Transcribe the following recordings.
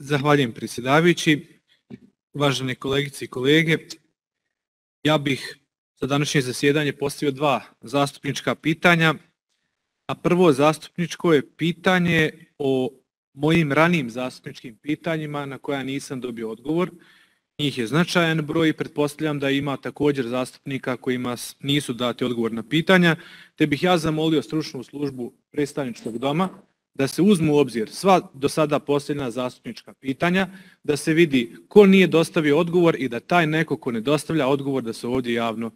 Zahvaljujem predsjedavajući, uvažene kolegice i kolege. Ja bih za današnje zasjedanje postavio dva zastupnička pitanja, a prvo zastupničko je pitanje o mojim ranijim zastupničkim pitanjima na koja nisam dobio odgovor. Njih je značajan broj i pretpostavljam da ima također zastupnika kojima nisu dati odgovor na pitanja, te bih ja zamolio stručnu službu predstavničkog doma da se uzmu u obzir sva do sada postavljena zastupnička pitanja, da se vidi ko nije dostavio odgovor i da taj neko ko ne dostavlja odgovor da se ovdje javno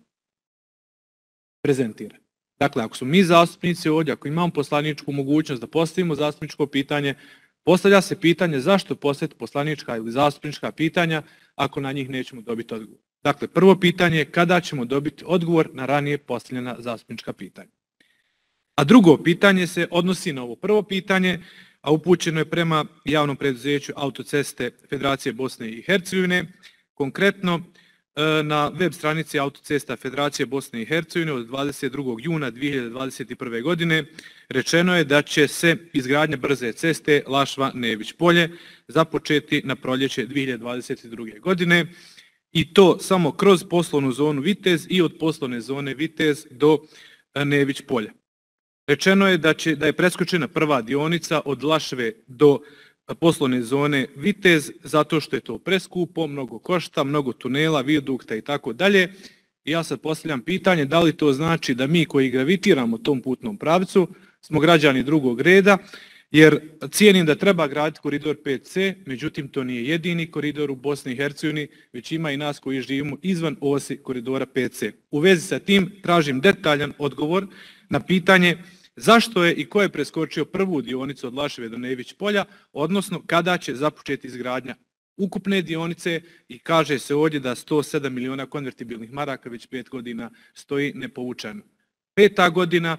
prezentira. Dakle, ako smo mi zastupnici ovdje, ako imamo poslaničku mogućnost da postavimo zastupničko pitanje, postavlja se pitanje zašto postaviti poslanička ili zastupnička pitanja ako na njih nećemo dobiti odgovor. Dakle, prvo pitanje je kada ćemo dobiti odgovor na ranije postavljena zastupnička pitanja. A drugo pitanje se odnosi na ovo prvo pitanje, a upućeno je prema javnom preduzeću Autoceste Federacije Bosne i Hercegovine, konkretno na web stranici Autocesta Federacije Bosne i Hercegovine od 22. juna 2021. godine rečeno je da će se izgradnja brze ceste Lašva-Nević Polje započeti na proljeće 2022. godine i to samo kroz poslovnu zonu Vitez i od poslovne zone Vitez do Nević Polja. Rečeno je da je preskočena prva dionica od Lašve do poslovne zone Vitez zato što je to preskupo, mnogo košta, mnogo tunela, vijadukta i tako dalje. I ja sad postavljam pitanje da li to znači da mi koji gravitiramo tom putnom pravcu smo građani drugog reda, jer cijenim da treba graditi koridor 5C, međutim to nije jedini koridor u Bosni i Hercegovini, već ima i nas koji živimo izvan osi koridora 5C. U vezi sa tim tražim detaljan odgovor na pitanje zašto je i ko je preskočio prvu dionicu od Lašve do Nević Polja, odnosno kada će započeti izgradnja ukupne dionice i kaže se ovdje da 107 miliona konvertibilnih maraka već 5 godina stoji nepovučeno. 5. godina,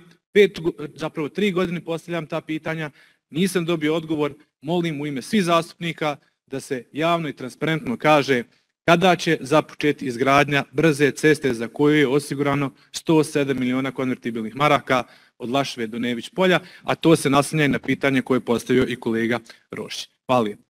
3 godine postavljam ta pitanja, nisam dobio odgovor, molim u ime svih zastupnika da se javno i transparentno kaže kada će započeti izgradnja brze ceste za koju je osigurano 107 miliona konvertibilnih maraka od Lašve do Nević Polja, a to se naslanja na pitanje koje je postavio i kolega Rošić. Hvala.